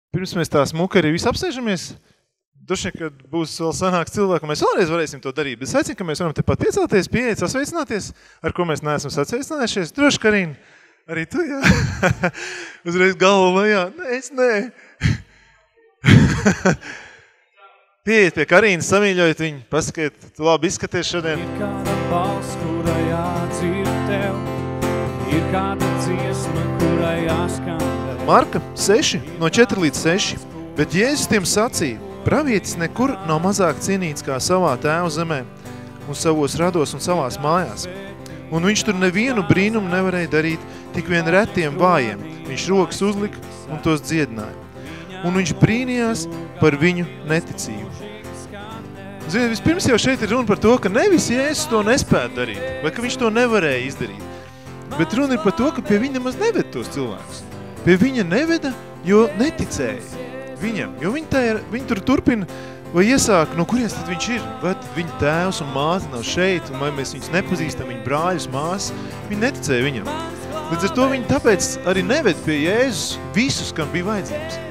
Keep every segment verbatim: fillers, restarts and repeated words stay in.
pirms mēs tā smuki arī visi apsēžamies, droši, kad būs vēl sanāks cilvēku, mēs vēlreiz varēsim to darīt, bet es aicinu, ka mēs varam tepat piecelties, pieiet, sasveicināties, ar ko mēs neesam sasveicinājušies. Droši, Karīna, arī tu, jā. Uzreiz galvu lejā. Nē, es nē. Pieiet pie Karīnas, samīļojiet viņu, pasakiet, tu labi izskaties šodien. Ir kāda balss, kurai jādzird tev, ir kāda dziesma, kurai jāskan tev. Marka seši, no četri līdz seši, bet Jēzus tiem sacīja, pravietis nekur nav mazāk cienīts kā savā tēva zemē un savos rados un savās mājās. Un viņš tur nevienu brīnumu nevarēja darīt, tik vien retiem vājiem. Viņš rokas uzlika un tos dziedināja. Un viņš brīnījās par viņu neticību. Ziniet, vispirms jau šeit ir runa par to, ka nevis Jēzus to nespētu darīt, vai ka viņš to nevarēja izdarīt. Bet runa ir par to, ka pie viņa nemaz neved tos cilvēkus. Pie viņa neveda, jo neticēja viņam, jo viņi, tā ir, viņi tur turpina vai iesāk, no kurienes tad viņš ir, vai tad viņa tēvs un māte nav šeit, un vai mēs viņus nepazīstam, viņa brāļus, māsas, viņi neticēja viņam. Līdz ar to viņi tāpēc arī neved pie Jēzus visus, kam bija vajadzības.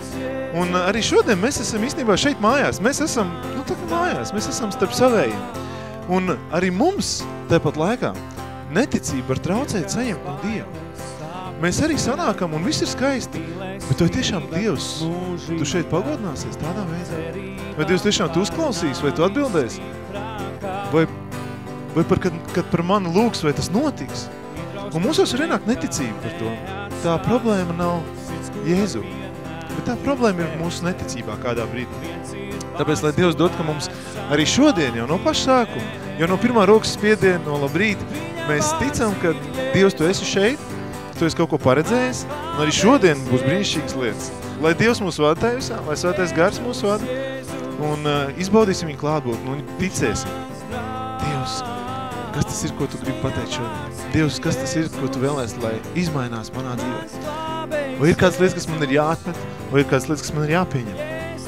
Un arī šodien mēs esam īstenībā šeit mājās, mēs esam, nu tā kā mājās, mēs esam starp savējiem. Un arī mums tāpat laikā neticība var traucēt saņemt no Dieva. Mēs arī sanākam un viss ir skaisti, bet tu tiešām Dievs, tu šeit pagodināsies tādā veidā? Vai Dievs tiešām tu uzklausīs, vai tu atbildēsi? Vai, vai par, kad, kad par mani lūgs, vai tas notiks? Un mums jau ir ienāk neticība par to. Tā problēma nav Jēzu, bet tā problēma ir mūsu neticībā kādā brīdī. Tāpēc, lai Dievs dod, ka mums arī šodien jau no paša sākuma, jau no pirmā rokas spiediena, no labrīt, mēs ticam, ka Dievs, tu esi šeit, tu esi kaut ko paredzējis, un arī šodien būs brīnišķīgas lietas. Lai Dievs mūs vada tajā visā, lai Svētais Gars mūs vada, un uh, izbaudīsim viņu klātbūtni, un ticēsim. Dievs, kas tas ir, ko tu gribi pateikt šodien? Dievs, kas tas ir, ko tu vēlēsi, lai izmainās manā dzīvē? Vai ir kādas lietas, kas man ir jāatmet, vai ir kādas lietas, kas man ir jāpieņem?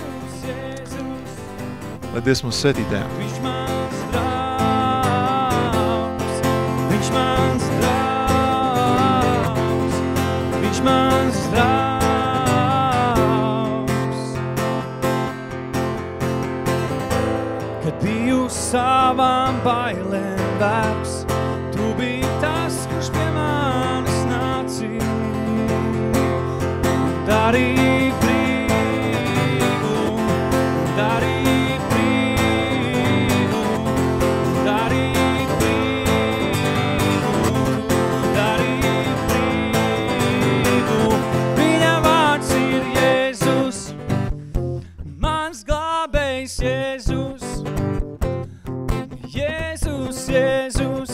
Lai Dievs mūs svētī tajā. Viņš mans draugs, viņš mans draugs, viņš mans draugs. Kad biju savām bailēm vergs, tu biji tas, kurš pie manis nācīja. Darīja brīvu, darīja brīvu, darīja brīvu, darīja brīvu. Viņa vārds ir Jēzus, mans glābējs Jēzus. Jēzus, Jēzus,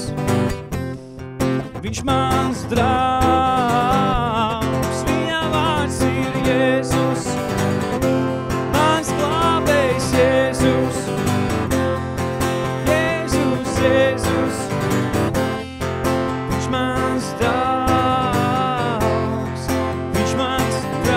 viņš mans draugs, viņa vārds ir Jēzus, mans glābējs Jēzus. Jēzus, Jēzus, viņš mans draugs, viņš mans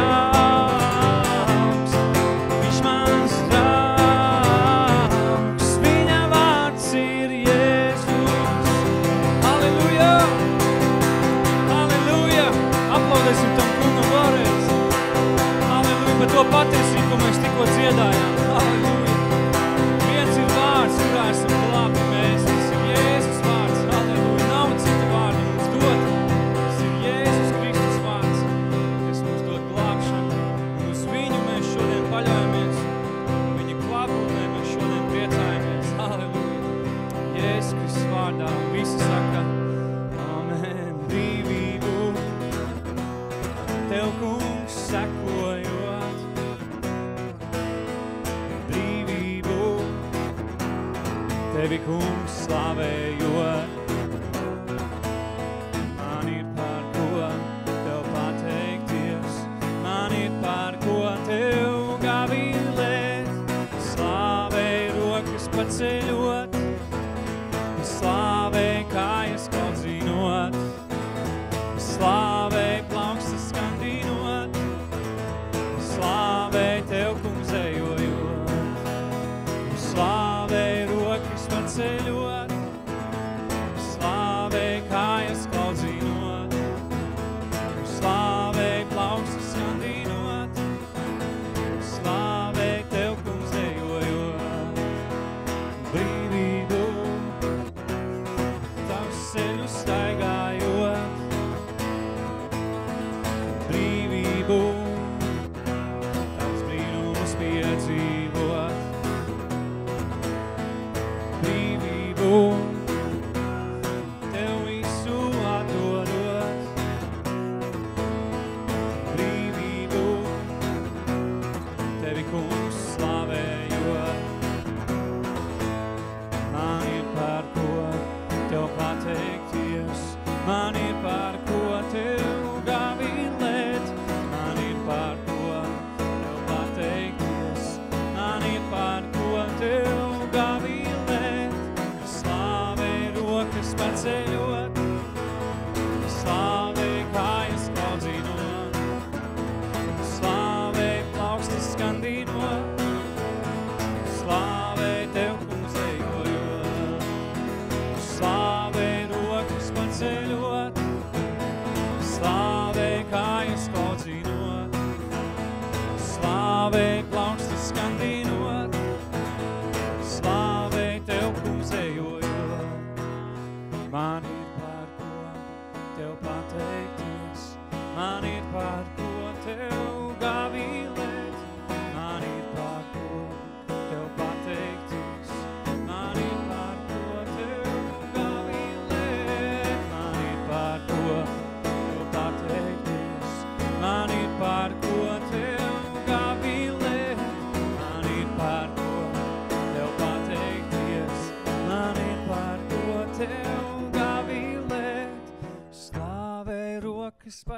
draugs, viņš mans draugs, viņa vārds ir Jēzus. Halleluja! Halleluja! Aplaudēsim tam kungam vēlreiz. Halleluja! Par to patiesību, ko mēs tikko dziedājām. Halleluja! Viens ir vārds, kurā esam glābti mēs. Tas ir Jēzus vārds. Halleluja! Nav cita vārda mums dot. Tas ir Jēzus Kristus vārds, kas mums dod glābšanu. Un uz viņu mēs šodien paļaujamies. Viņa klātbūtnē mēs šodien priecājamies. Halleluja! Jēzus Kristus vārdā. Visi saka amen. Brīvību Tev, kungs, sekojot. Brīvību Tevi, kungs, slavējot. Man ir par ko Tev pateikties, man ir par ko Tev gavilēt. Slāvēj rokas paceļot, slāvēj kājas kaudzinot, slāvēj plaukstas skandinot, slāvēj Tev, kungs, ejojot, slāvēj rokas paceļot, slāvēj kājas kaudzinot, slāvēj plaukstas skandinot,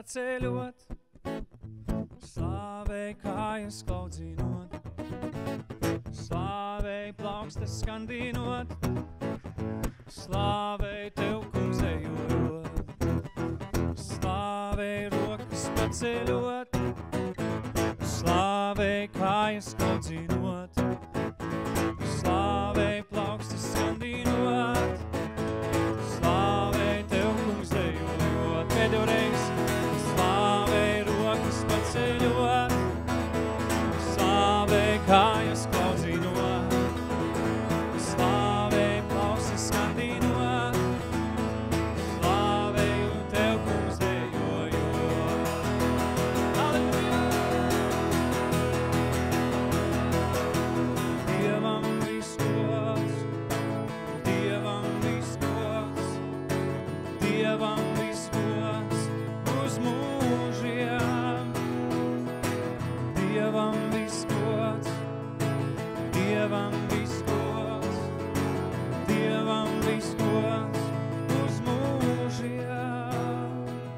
paceļot, slāvēj kājas klaudzinot, slāvēj plaukstas skandinot, slāvēj tev, kungs, ejot, slāvēj rokas paceļot, slāvēj kājas klaudzinot, slāvēj plaukstas skandinot, slāvēj tev, kungs, ejot, pēdējo reizi, slāvēj rokas paceļot, slāvēj kājas klaudzinot, slāvēj plaukstas skandinot, slāvēj tev, kungs, ejot. Halleluja! Dievam viss gods, Dievam viss gods, Dievam viss gods uz mūžiem. Dievam viss gods, Dievam viss gods, Dievam viss gods uz mūžiem.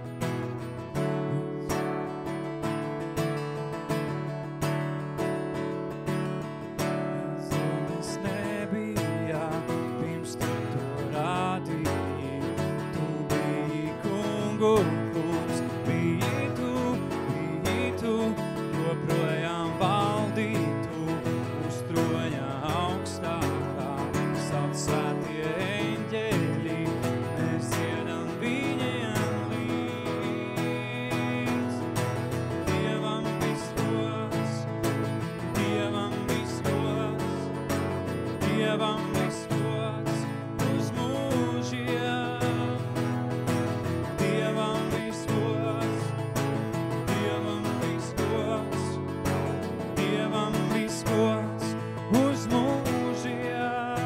Zemes nebija, pirms tu to rādīji. Tu biji kungu kungs, biji tu, biji tu, joprojām valdītu uz troņa augstākā. Sauc svētie eņģeļi, mēs dziedam viņiem līdz. Dievam viss gods, Dievam viss gods, Dievam viss gods uz mūžiem. Dievam viss gods, Dievam viss gods, Dievam viss gods uz mūžiem.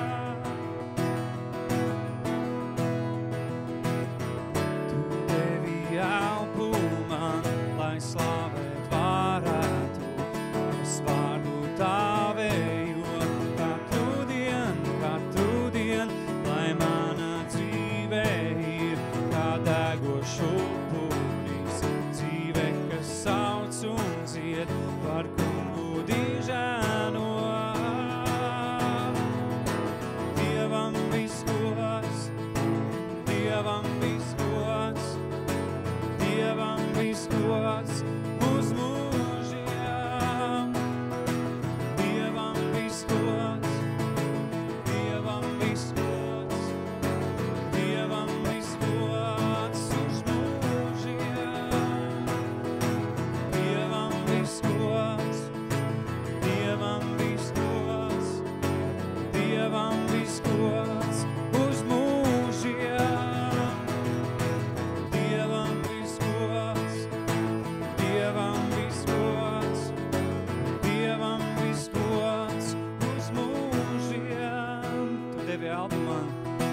Tu devi elpu man, lai slavēt varētu, es vārdu tāvējo katru dienu, katru dienu, lai mana dzīve ir kā degošs upuris, dzīve, kas sauc un dzied par kungu dižēno. Dievam viss gods, Dievam viss gods, Dievam viss gods uz mūžiem. Dievam viss gods, Dievam viss gods, Dievam viss gods uz mūžiem. Dievam viss gods, Dievam viss gods, Dievam viss gods uz mūžiem. Dievam viss gods, Dievam viss gods, Dievam viss gods uz mūžiem. Tu devi elpu man.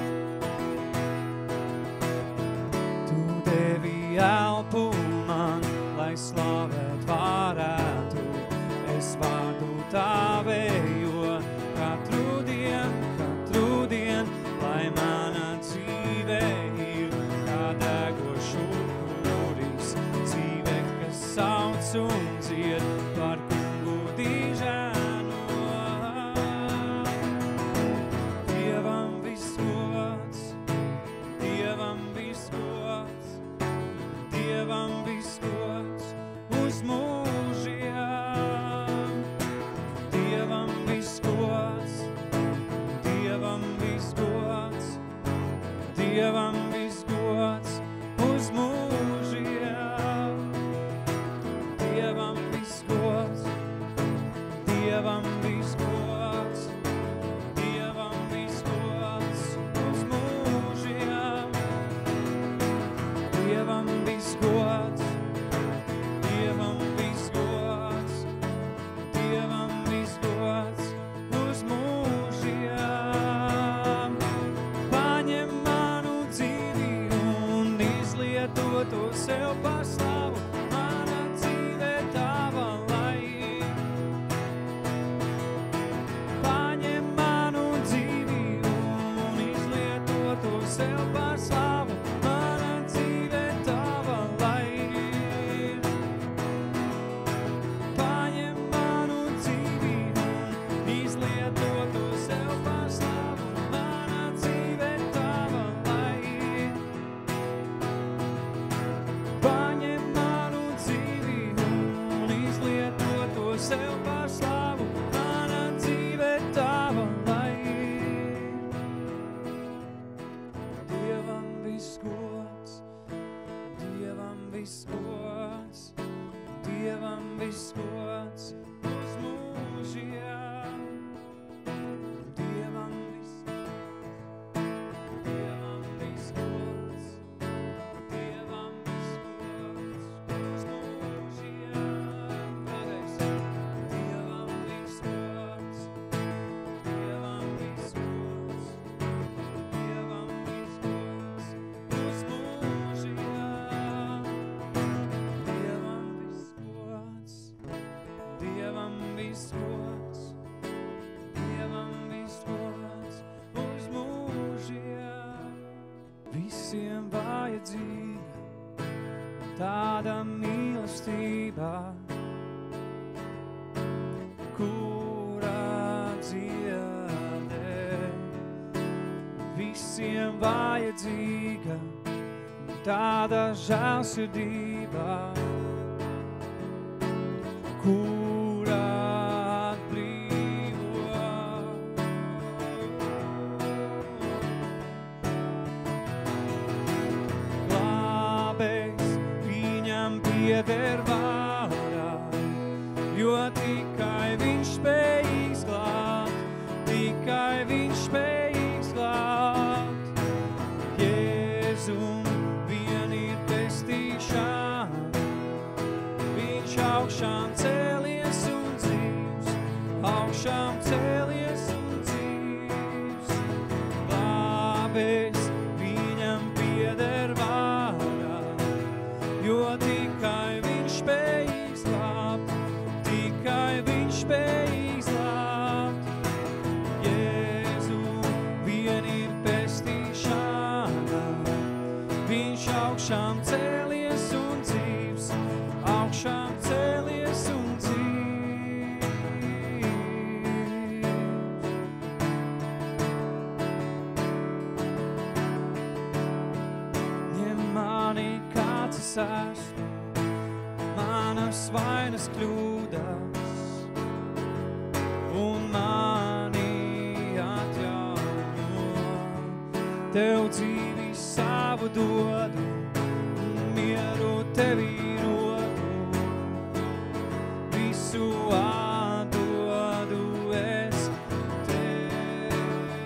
Tu devi elpu man, lai slavēt varētu. Es vārdu tāvējo katru dienu, katru dienu, lai mana dzīve ir kā degošs upuris, dzīve, kas sauc un dzied par kungu dižēno. Dievam viss gods, Dievam viss gods, Dievam viss gods uz mūžiem. Dievam viss gods, Dievam viss gods, Dievam viss gods uz mūžiem. Dievam viss gods, Dievam viss gods, Dievam viss gods uz mūžiem. Dievam viss gods, Dievam viss gods, Dievam viss gods uz mūžiem. Paņem manu dzīvi un izlieto to sev par slavu, mana dzīve tava lai ir. viss gods, Dievam viss gods uz mūžiem. Visiem vajadzīga tāda mīlestība, kurā dziedē. Visiem vajadzīga tāda žēlsirdība, kurā atbrīvo. Glābējs viņam pieder vārā, jo tikai viņš spēj izglābt, tikai viņš spēj izglābt. Jēzum vien ir pestīšana, viņš augšām cēlies un dzīvs, augšām cēlies un dzīvs. Glābējs viņam pieder vārā, jo tikai viņš spēj izglābt, tikai viņš spēj izglābt. Jēzu vien ir pestīšana, viņš augšām cēlies un dzīvs, augšām cēlies un dzīvs. Ņem mani kāds es esmu, manas vainas kļūdas, un mani atjauno. Tev dzīvi savu dodu, mieru tevī rodu, visu atdodu es tev.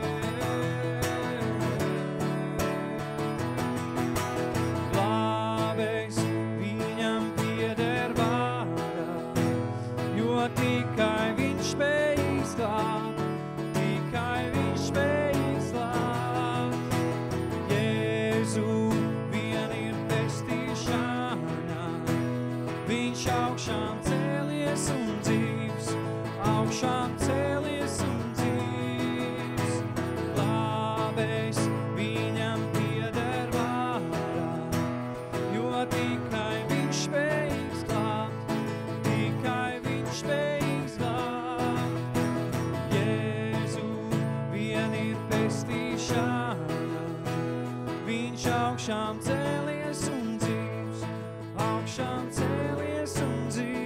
Glābējs viņam pieder vārā, jo tikai viņš spēj izglābt, tikai viņš spēj izglābt. Jēzu vien ir pestīšana, viņš augšām cēlies un dzīvs, augšām cēlies un dzīvs. Glābējs viņam pieder vārā, jo tikai viņš spēj izglābt, tikai viņš spēj izglābt. Jēzu vien ir pestīšana, viņš augšām cēlies un dzīvs, augšām cēlies un dzīvs.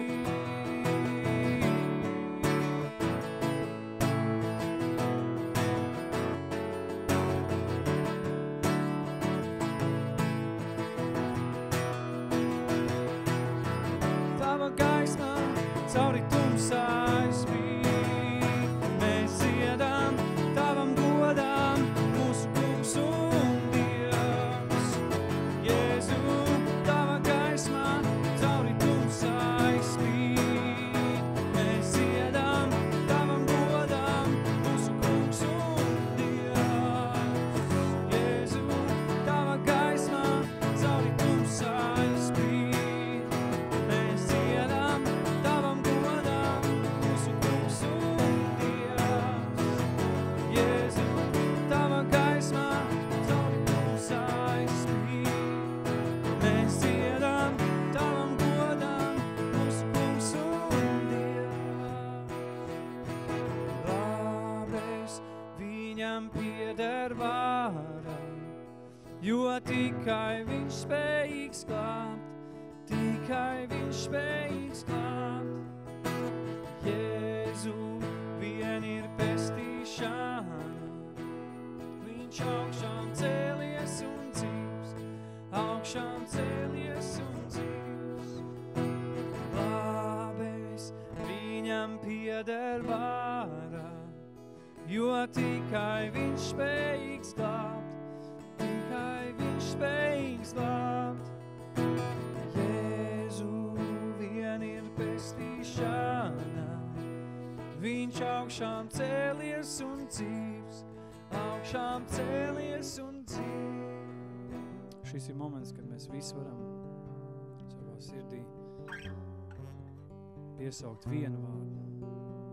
Tava gaisma cauri tumsai spīd, mēs dziedam tavam godam, mūsu kungs un Dievs. Jēzu, tava gaisma cauri tumsai spīd, mēs dziedam tavam godam, mūsu kungs un Dievs. Jēzu, tava gaisma cauri tumsai spīd, mēs dziedam tavam godam, mūsu kungs un Dievs. Jēzu, tava gaisma cauri tumsai spīd, mēs dziedam tavam godam, mūsu kungs un Dievs. Glābējs viņam pieder vārā, jo tikai viņš spējīgs glābt, tikai viņš spējīgs glābt. Jēzu vien ir pestīšana, viņš augšām cēlies un dzīvs, augšām cēlies un dzīvs. Glābējs viņam pieder vārā, jo tikai viņš spējīgs glābt, tikai viņš spējīgs glābt. Jēzu vien ir pestīšana, viņš augšām cēlies un dzīvs, augšām cēlies un dzīvs. Šis ir moments, kad mēs visi varam savā sirdī piesaukt vienu vārdu.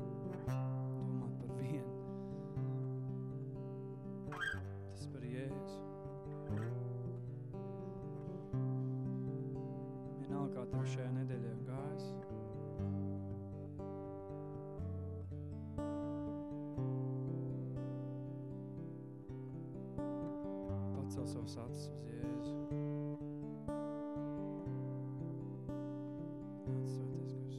tavas acis uz Jēzu. Svētais gars.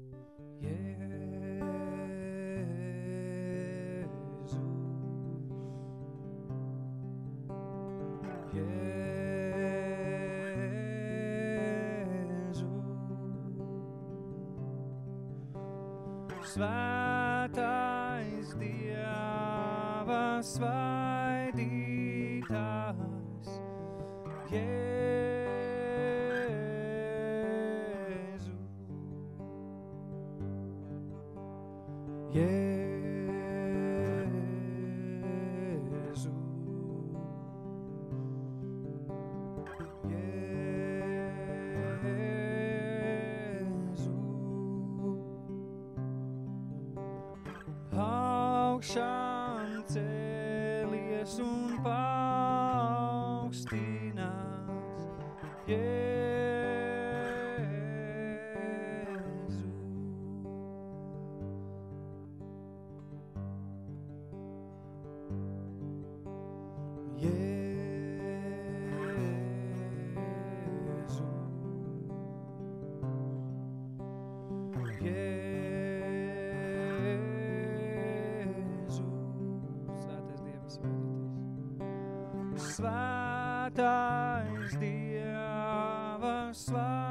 Jēzu. Jēzu. Svētais Dieva svaidītājs, Jēzu. Jēzu. Jēzu. Augšām cēlies un paaugstinās, Jēzu. Jēzu. Jēzu. Svētais Dieva svētītais. Svētais Dieva svētītais.